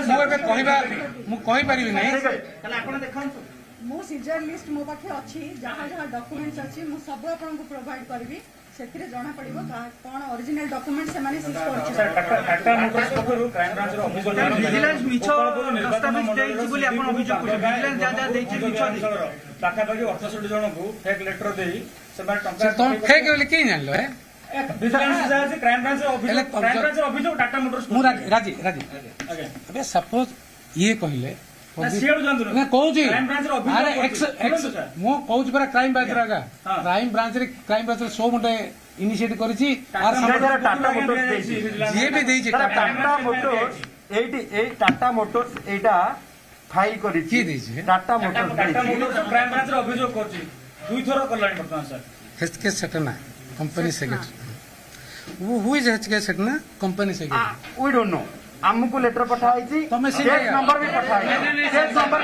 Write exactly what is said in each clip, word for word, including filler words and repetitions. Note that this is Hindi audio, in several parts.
मो सीजर लिस्ट मो पाखे अच्छी जहाँ जहाँ डॉक्यूमेंट्स अच्छी मु सब आपको प्रोवाइड करी से जना पड़ो कौन ओरिजिनल डॉक्यूमेंट से माने सीज करछि सर टाटा मोटर्स पखरु क्राइम ब्रांच रो अभियोग विजिलेंस मिछो दस्तावेज देछि बोली आपण अभियोग करछि विजिलेंस जा जा देछि मिछो पाखा पाखी अड़सठ जन को फेक लेटर देई से माने टंका तुम फेक बोली के जानलो है विजिलेंस जा से क्राइम ब्रांच रो अभियोग क्राइम ब्रांच रो अभियोग टाटा मोटर्स मु राजी राजी अबे सपोज ये कहिले मैं कहूँ अरे एक्स एक्स मु कहूँ परा क्राइम ब्रांच रागा क्राइम ब्रांच रे crime branch so Mute initiate करिछि are Tata Motors जे भी देछि टाटा मोटर्स एटी ए टाटा मोटर्स एटा फाइल करिछि की देछि Tata Motors Tata Motors crime branch रे अभियोग करछि दुई थरो करलानि वर्तमान सर हेचके सेटना कंपनी सेक्रेटरी वो who is हेचके सेटना company secretary we don't know आमको लेटर पठाई थी केस नंबर भी पठाई केस नंबर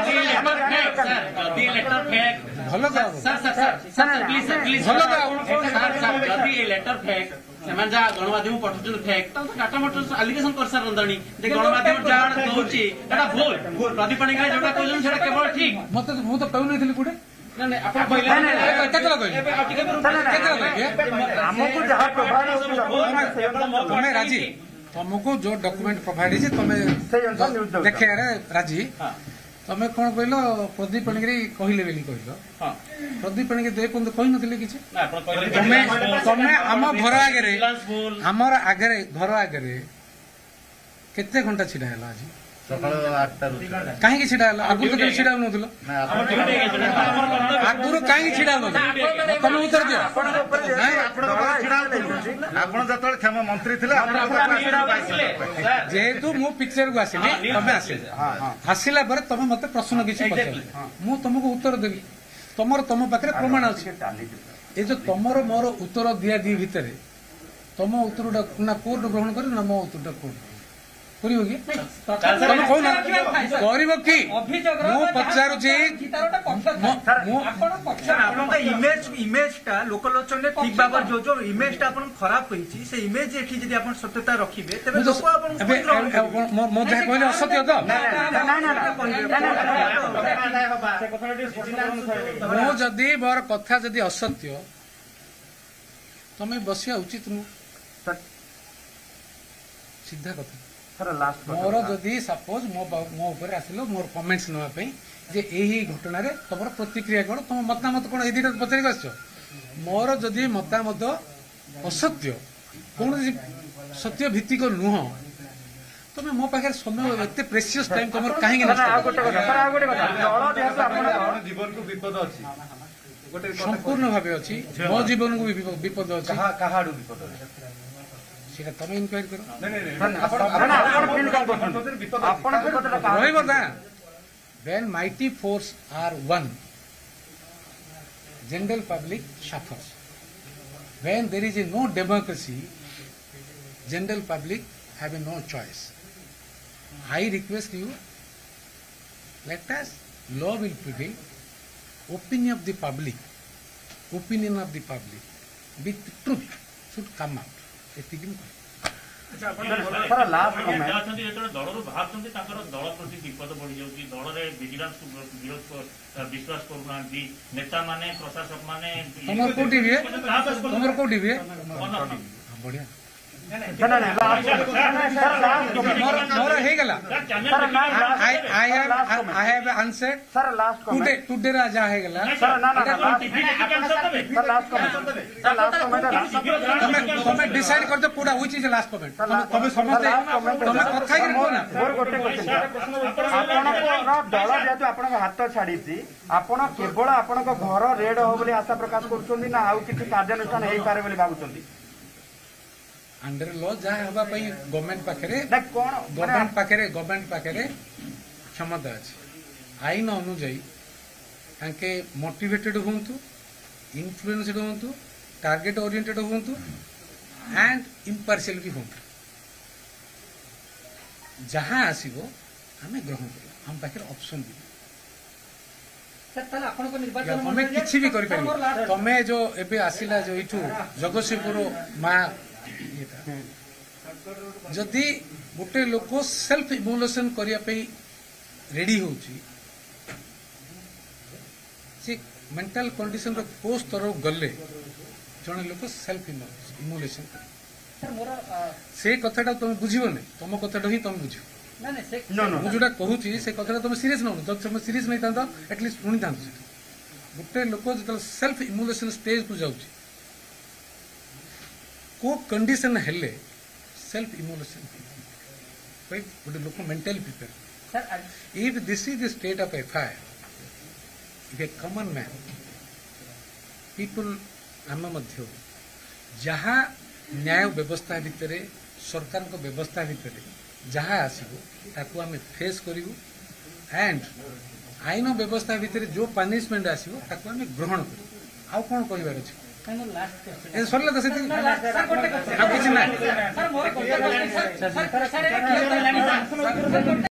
जदी लेटर फेक भलो का sir sir sir please please भलो का सर सर जदी ए लेटर फेक सेमान जा गणमाध्यम पठुचन फेक त टाटा मोटर्स एलिगेशन कर सर रंदणी जे गणमाध्यम जा दोछि एटा भूल प्रदीप पाणिग्राही जोटा कहलन सेटा केवल ठीक मते मु तो कहू नथिली कुडे ना ना आपण कहले केतला कहले हमको जहां प्रोवाइड होय राजी तुमको जो डॉक्यूमेंट प्रोवाइड है तुम देखे राजी तुम कौन कहल प्रदीप पाणिग्राही कहले बेली कहल प्रदीप पाणिग्राही देख कही नथिले किछि तुम आम घर आगे आमर आगे घर आगे केते घंटा छिड़ा है आज सकाळ आठ कहीं छिड़ा आगु तो छिड़ा नथिलो आगुरु कहीं छिड़ा तुम उत्तर दियो आपण जतल क्षमा मंत्री थिले जेहेतु मु पिक्चर को आसिली तमे आसिले आसिला पर तमे मते प्रश्न किछि पछले मु तुमको उत्तर देबी तमर तम पाखरे प्रमाण अछि ए जो तमरो मोर उत्तर दिया दी भितरे तम उत्तर ना कोर्ट ग्रहण करे ना मो उत्तर कोर्ट करिवो कि तम कहू ना करिवो कि मु पचारु छी मु आपण पक्ष आपण का इमेज इमेज ता लोकलोचन ठीक बाबर जो जो इमेज ता आपण खराब होईची से इमेज एठी जदी आपण सत्यता रखिबे तबे लोक आपण मो मो जे कहले असत्य तो ना ना ना मो जदी बर कथा जदी असत्य तमे बसिया उचित नु सीधा कथा मोर जदि सपोज मो मो ऊपर आसिलो मोर कमेंट्स नवा पई जे एही घटना रे तमर प्रतिक्रिया कोन तम मतामत कोन एदिटा पचरी गछ मोर जदि मतामत असत्य कोन सत्य भित्तिक नुह तमे मो पाखे समय एते प्रेशियस टाइम तमर काहे नष्ट आ गोटे कथा सर आ गोटे कथा दଳ जेहतु आपन जीवन को विपद अछि संपूर्ण भाबे अछि मो जीवन को विपद अछि कहा कहाडू विपद अछि सीधा तुम इंक्वायरी करो when mighty force are one general public suffers when there is a no democracy general public have a no choice I request you let us law will prevail opinion of the public opinion of the public with truth should come out दल प्रति विपद बढ़ी जाऊँगी दल विजिलेंस विश्वास करूना नेता माने प्रशासक माने बढ़िया डिसाइड कर पूरा व्हिच इज लास्ट कमेंट तमे समझते तमे कथा ही को ना मोर गोटे क्वेश्चन आपन दल जेतु आपन हाथ छाडी छि आपन केवल आपन घर रेड हो बोली आशा प्रकाश करछोंदी ना आउ किछि कार्यानुष्ठान हेई पारे बोली भाबुछोंदी अंडर लॉ जा हबा पई गवर्नमेंट पाखरे कोन गवर्नमेंट पाखरे गवर्नमेंट पाखरे क्षमता अछि आईन अनुଯାयी ताके मोटिवेटेड होंतु इन्फ्लुएंस्ड होंतु टारगेट ओरिएंटेड होंतु एंड इम्पार्शियल भी होंतु जहां आसीबो हमें ग्रहण करियो हम पाखरे ऑप्शन भी तमें किसी भी कर तमें जो एबे आसिला जो इठू जगतसिंहपुर माँ जदि गोटे लोक सेल्फ इमोलेशन करने रेडी हो मेंटल कंडीशन को स्तर गले जड़े लोक सेल्फ इमोलेशन से कथाटा तुम बुझे तुम कथाटा ही तुम बुझ मुझे कहूँ से कथा तुम सीरीयस नौ जब तुम सीरीयस नहीं था एटलिस्ट शुणी था गोटे लोक जो सेल्फ इमोलेशन स्टेज को जाऊँ को कंडीशन हेले सेल्फ इमोलेशन गोटे लोक mentally prepare if this is the state of FIR if a common man people आम मध्य जहाँ न्याय व्यवस्था भितर सरकार को व्यवस्था भितर जहाँ आसो ताकू आम फेस करूँ एंड आईन व्यवस्था भितर जो पनिशमेंट आसो ताकू आम ग्रहण करूँ आउ कौन कहबार अच्छे सरला तो से